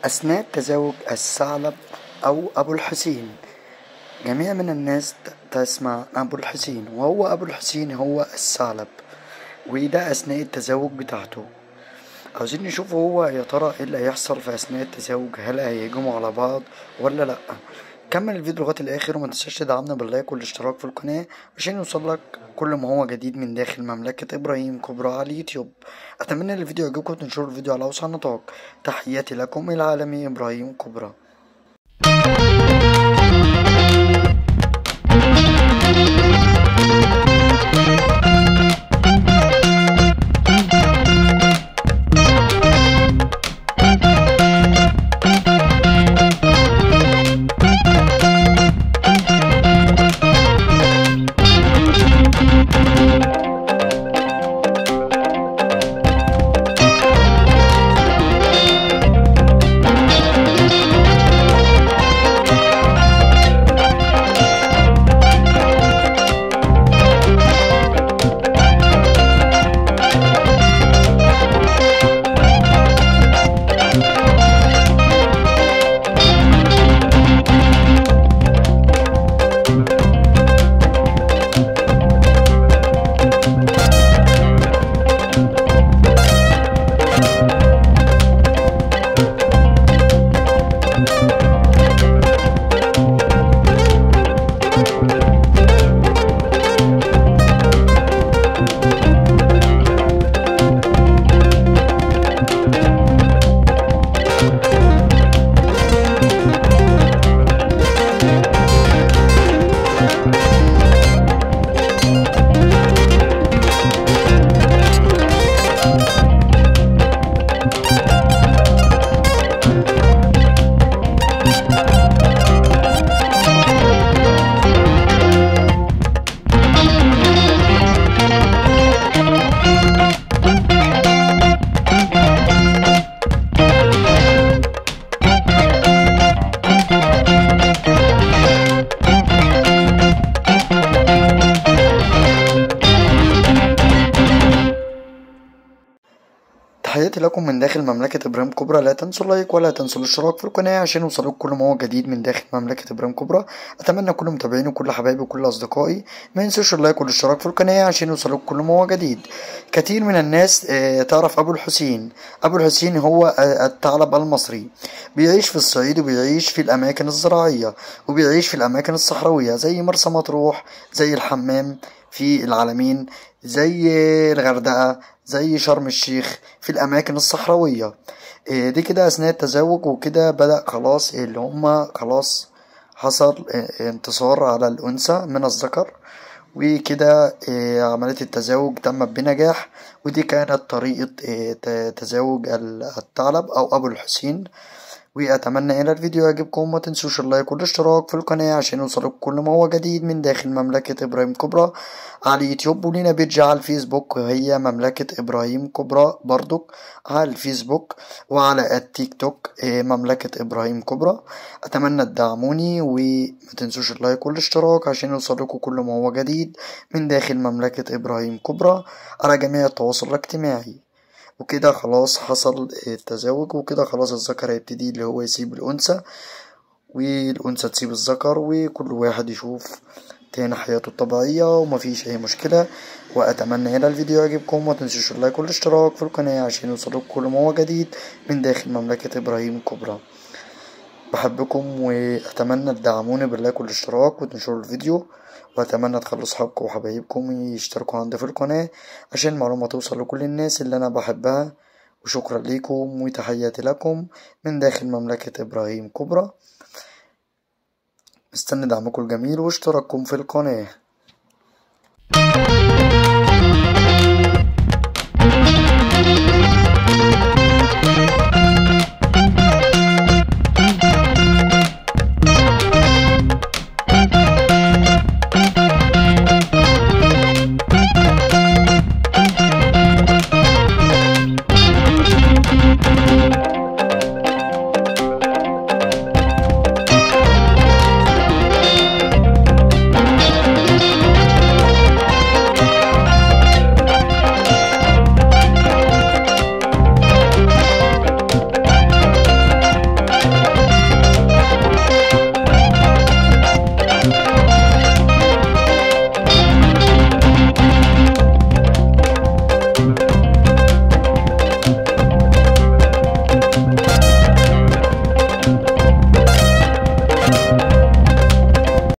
أثناء تزاوج الثعلب أو أبو الحسين. جميع من الناس تسمع أبو الحسين، وهو أبو الحسين هو الثعلب، وده أثناء التزاوج بتاعته. عاوزين نشوف هو يا ترى ايه اللي هيحصل في أثناء التزاوج، هل هيهجموا على بعض ولا لأ. كمل الفيديو لغاية الآخر ومتنساش تدعمنا باللايك والاشتراك في القناة عشان يوصلك كل ما هو جديد من داخل مملكة إبراهيم كبرى على اليوتيوب. أتمنى الفيديو يعجبكم وتنشروا الفيديو على أوسع نطاق. تحياتي لكم العالمي إبراهيم كبرى. تحياتي لكم من داخل مملكة إبراهيم كبرى. لا تنسوا اللايك ولا تنسوا الاشتراك في القناة عشان يوصلوك كل ما هو جديد من داخل مملكة إبراهيم كبرى. أتمنى كل متابعيني وكل حبايبي وكل أصدقائي ما ينسوش اللايك والاشتراك في القناة عشان يوصلوك كل ما هو جديد. كتير من الناس تعرف أبو الحسين. أبو الحسين هو الثعلب المصري، بيعيش في الصعيد وبيعيش في الأماكن الزراعية وبيعيش في الأماكن الصحراوية زي مرسى مطروح، زي الحمام في العلمين، زي الغردقة، زي شرم الشيخ، في الأماكن الصحراوية. دي كده أثناء التزاوج، وكده بدأ خلاص اللي هما خلاص حصل انتصار على الأنثى من الذكر، وكده عملية التزاوج تمت بنجاح. ودي كانت طريقة تزاوج الثعلب أو أبو الحسين. وأتمنى إن الفيديو يعجبكم، ومتنسوش اللايك والاشتراك في القناة عشان يوصلك كل ما هو جديد من داخل مملكة إبراهيم كبرى على اليوتيوب. ولينا بيدج على الفيسبوك وهي مملكة إبراهيم كبرى برضك على الفيسبوك، وعلى التيك توك مملكة إبراهيم كبرى. أتمنى تدعموني ومتنسوش اللايك والاشتراك عشان يوصلكوا كل ما هو جديد من داخل مملكة إبراهيم كبرى على جميع التواصل الاجتماعي. وكده خلاص حصل التزاوج، وكده خلاص الذكر هيبتدي اللي هو يسيب الأنثى والأنثى تسيب الذكر، وكل واحد يشوف تاني حياته الطبيعية ومفيش أي مشكلة. وأتمنى إن الفيديو يعجبكم، ومتنسوش اللايك والاشتراك في القناة عشان يوصلوك كل ما هو جديد من داخل مملكة إبراهيم كبرى. بحبكم وأتمنى تدعموني باللايك والاشتراك وتنشروا الفيديو، وأتمنى تخلوا صحابكم وحبايبكم يشتركوا عندي في القناة عشان المعلومة توصل لكل الناس اللي أنا بحبها. وشكرا لكم وتحياتي لكم من داخل مملكة إبراهيم كبرى. مستني دعمكم الجميل واشتراككم في القناة.